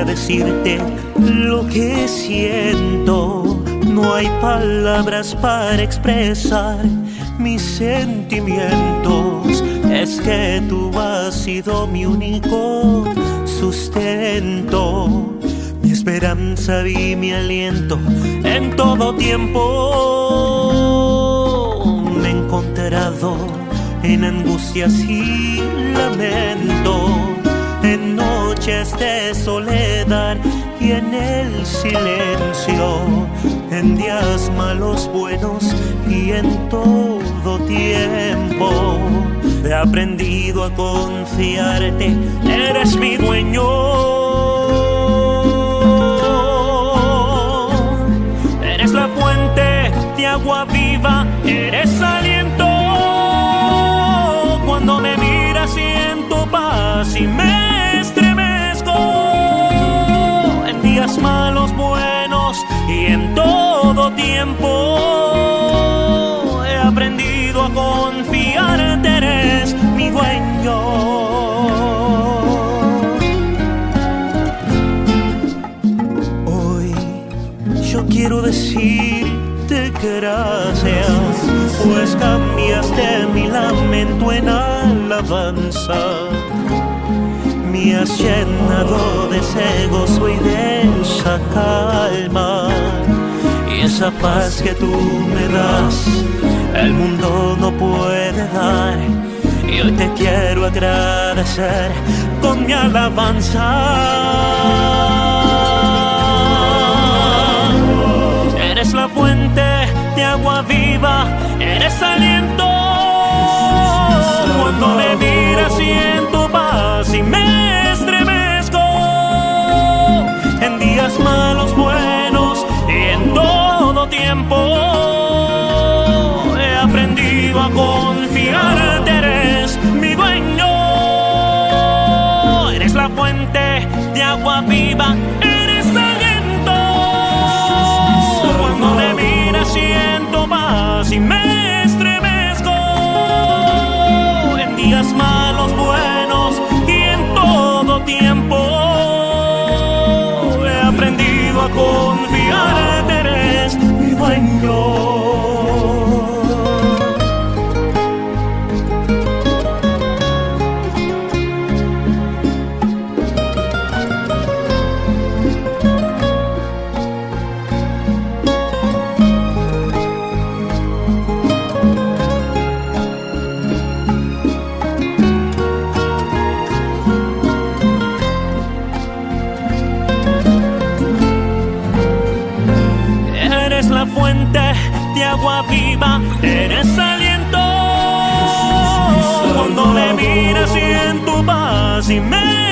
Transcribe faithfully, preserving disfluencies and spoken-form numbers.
decirte lo que siento. No hay palabras para expresar mis sentimientos. Es que tú has sido mi único sustento, mi esperanza y mi aliento en todo tiempo. Me he encontrado en angustias y lamento, en noches de soledad y en el silencio, en días malos, buenos y en todo tiempo. He aprendido a confiarte, eres mi dueño. Eres la fuente de agua viva, eres aliento. Cuando me miras siento paz y me estremezco. En días malos, buenos y en todo tiempo he aprendido a confiarte, eres mi dueño. Hoy yo quiero decirte gracias, pues cambiaste mi lamento en alabanza. Me has llenado de ese gozo y de esa calma, y esa paz que tú me das el mundo no puede dar. Y hoy te quiero agradecer con mi alabanza. Eres la fuente de agua viva, eres aliento. Cuando me miras siento paz y me estremezco. En días malos, buenos y en todo tiempo he aprendido a confiarte, eres mi dueño. Eres la fuente de agua viva, eres aliento. Cuando me miras siento paz y me estremezco. En días malos, buenos y en todo tiempo he aprendido a confiarte, eres mi dueño. La fuente de agua viva, eres aliento. Cuando me miras siento paz y me